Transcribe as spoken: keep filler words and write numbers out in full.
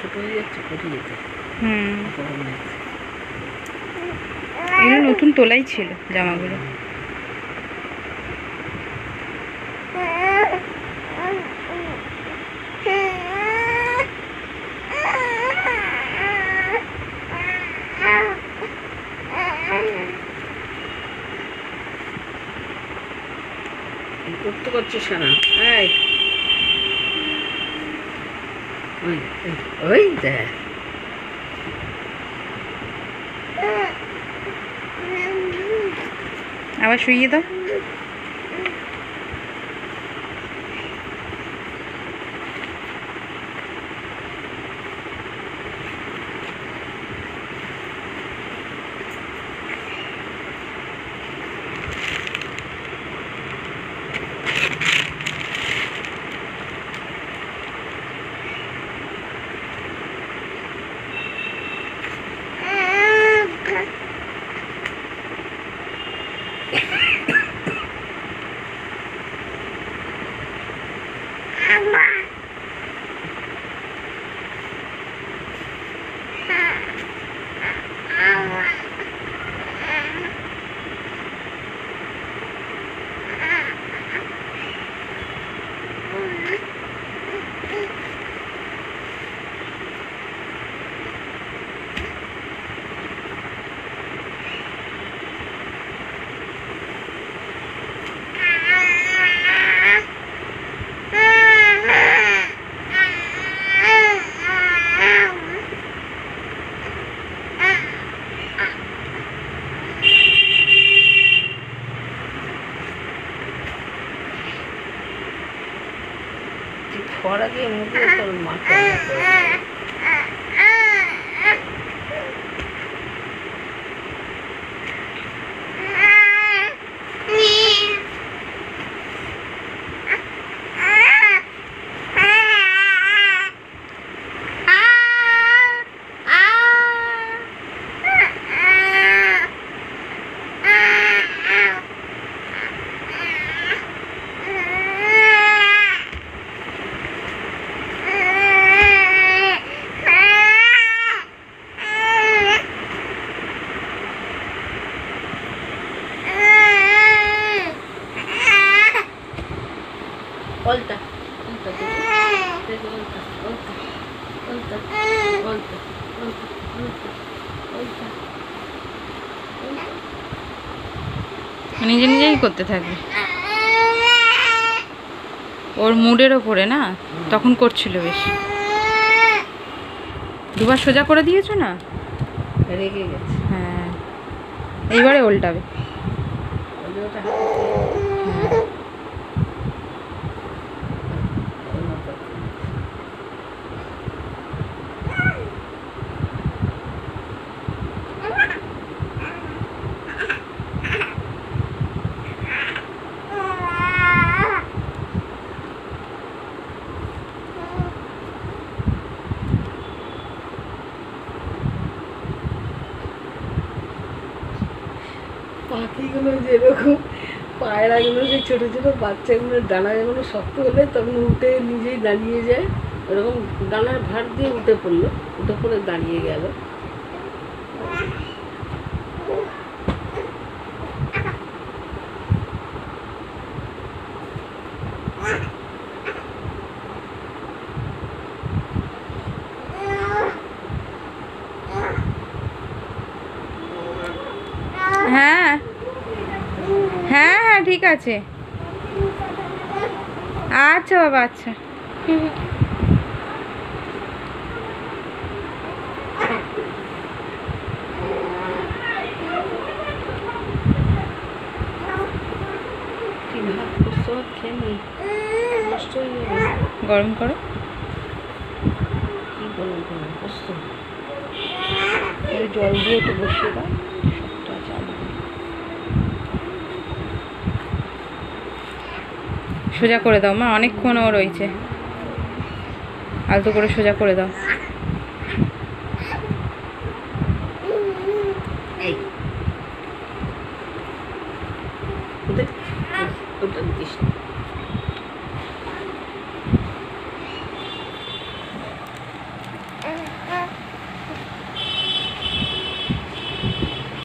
ছোট হয়ে যাচ্ছে পরে যেতে। হুম, এগুলো নতুন তোলাই ছিল জামাগুলো। করতে করছে সারা। এই ওই ওই দেখ আবার শুইয়ে দাও। খরা দিয়ে মুখে তোর মাথা Volta, volta, volta, volta, volta, volta, volta, volta, volta. নিজে নিজেই করতে থাকবে, ওর মুডের ওপরে না, তখন করছিল বেশি। দুবার সোজা করে দিয়েছো না, রেগে গেছে। হ্যাঁ, এইবারে উল্টাবে। পাখিগুলো যেরকম, পায়রাগুলো যে ছোটো ছোটো বাচ্চাগুলো ডানা যেগুলো শক্ত হলে তখন উঠে নিজেই দাঁড়িয়ে যায়, ওরকম ডানার ভার দিয়ে উঠে পড়লো, উঠে পড়ে দাঁড়িয়ে গেল। হ্যাঁ হ্যাঁ হ্যাঁ ঠিক আছে, আচ্ছা বাবা, আচ্ছা। গরম করো, কি গরম করো, পোস্ত জল দিয়ে একটু বসিয়ে দাও। সোজা করে দাও মা, অনেকক্ষণ ও রয়েছে, আলতো করে সোজা করে দাও। এই ওটা ওটা দিস না।